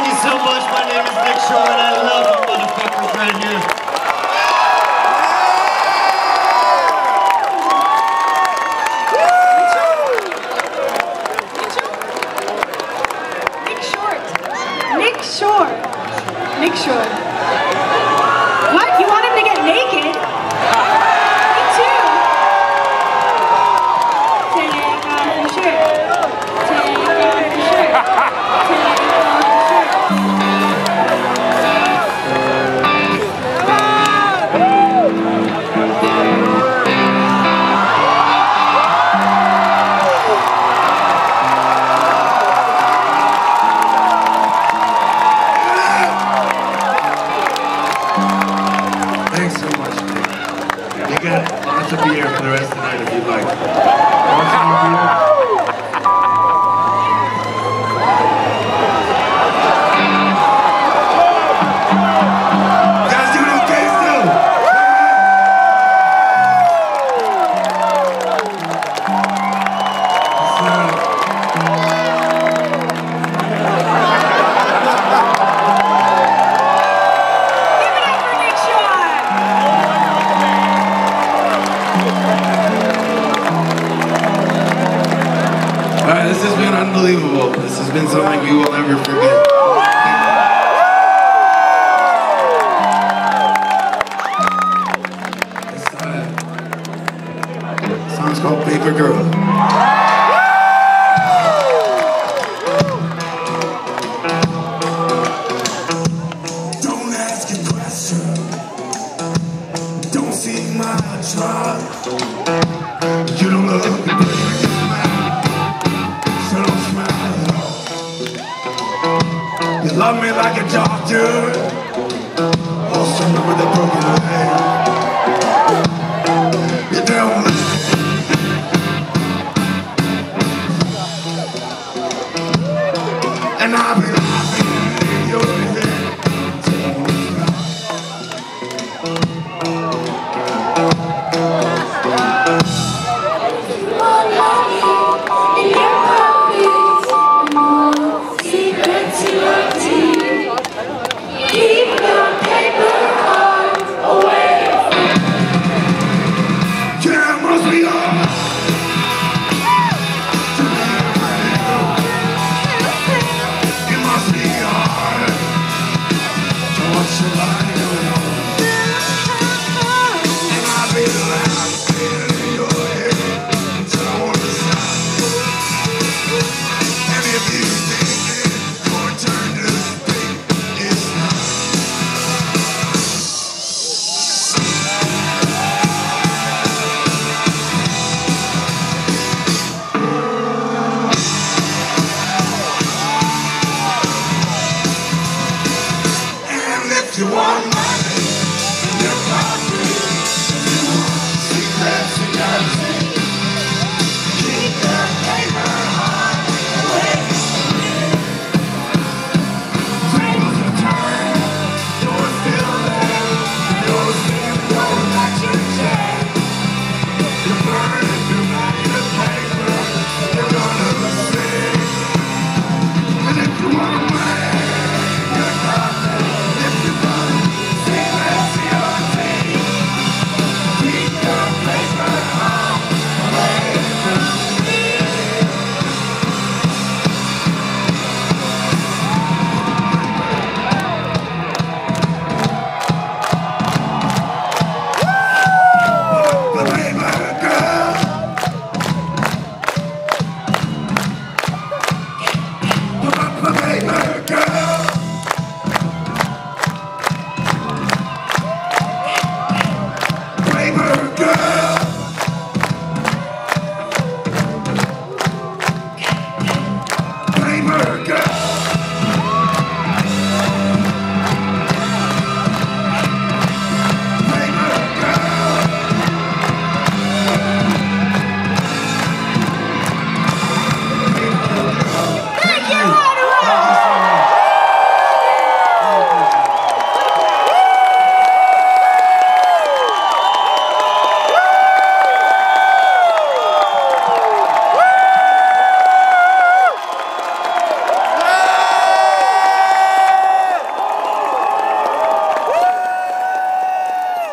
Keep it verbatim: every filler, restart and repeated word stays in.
Thank you so much. My name is Nick Shore and I love you motherfuckers right here. Nick Short. Nick Shore. Nick Shore. What? You want him to get naked? Me too. Take off your shirt. Take off your shirt. Take off Thanks so much. You got lots of beer for the rest of the night if you'd like. Want some more beer? You guys doing okay still? Alright, this has been unbelievable. This has been something we will never forget. This uh, song's called Paper Girl. Don't ask a question. Don't seek my trust. You don't love me, baby. You love me like a doctor. Also remember the broken leg. You don't and I'll be laughing in your head. You want